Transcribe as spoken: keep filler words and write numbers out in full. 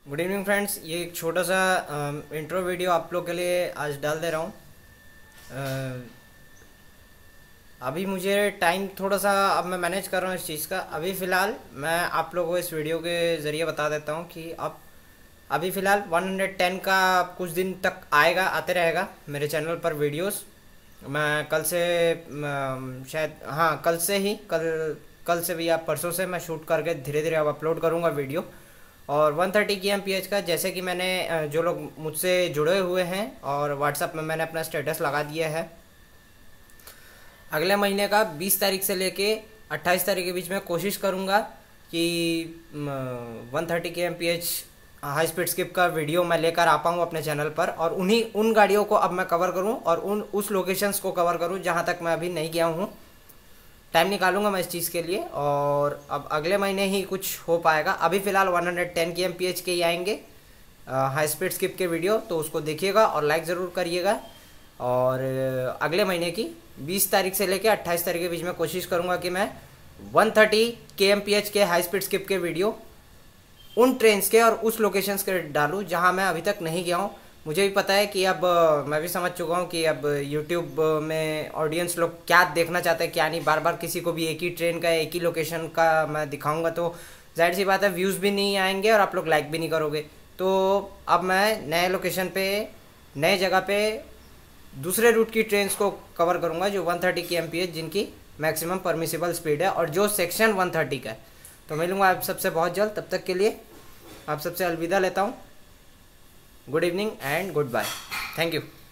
Good evening friends. ये एक छोटा सा इंट्रो वीडियो आप लोग के लिए आज डाल दे रहा हूँ। अ, अभी मुझे टाइम थोड़ा सा अब मैं मैनेज कर रहा हूँ इस चीज़ का। अभी फ़िलहाल मैं आप लोगों को इस वीडियो के ज़रिए बता देता हूँ कि अब अभी फ़िलहाल एक सौ दस का कुछ दिन तक आएगा, आते रहेगा मेरे चैनल पर वीडियोस। मैं कल से अम, शायद हाँ कल से ही कल कल से भी या परसों से मैं शूट करके धीरे धीरे अब अपलोड करूँगा वीडियो। और एक सौ तीस की एम पी एच का, जैसे कि मैंने अ, जो लोग मुझसे जुड़े हुए हैं और व्हाट्सअप में मैंने अपना स्टेटस लगा दिया है, अगले महीने का बीस तारीख से लेके अट्ठाईस तारीख के बीच में कोशिश करूँगा कि one thirty K M P H high speed skip का वीडियो मैं लेकर आ पाऊँ अपने चैनल पर, और उन्हीं उन गाड़ियों को अब मैं कवर करूँ और उन उस लोकेशंस को कवर करूँ जहाँ तक मैं अभी नहीं गया हूँ। टाइम निकालूंगा मैं इस चीज़ के लिए, और अब अगले महीने ही कुछ हो पाएगा। अभी फ़िलहाल एक सौ दस की एम पी एच के ही आएंगे हाई स्पीड स्किप के वीडियो, तो उसको देखिएगा और लाइक ज़रूर करिएगा। और अ, अगले महीने की बीस तारीख से लेकर अट्ठाईस तारीख के बीच में कोशिश करूँगा कि मैं एक सौ तीस के एम पी एच के हाई स्पीड स्किप के वीडियो उन ट्रेन्स के और उस लोकेशंस के डालूँ जहाँ मैं अभी तक नहीं गया हूँ। मुझे भी पता है कि अब अ, मैं भी समझ चुका हूँ कि अब यूट्यूब में ऑडियंस लोग क्या देखना चाहते हैं क्या नहीं। बार बार किसी को भी एक ही ट्रेन का एक ही लोकेशन का मैं दिखाऊंगा तो जाहिर सी बात है व्यूज़ भी नहीं आएंगे और आप लोग लाइक भी नहीं करोगे। तो अब मैं नए लोकेशन पे, नए जगह पे दूसरे रूट की ट्रेन्स को कवर करूँगा जो एक सौ तीस की एम पी एच जिनकी मैक्सिमम परमिसिबल स्पीड है और जो सेक्शन एक सौ तीस का है। तो मिलूंगा आप सबसे बहुत जल्द, तब तक के लिए आप सबसे अलविदा लेता हूँ। Good evening and goodbye. Thank you.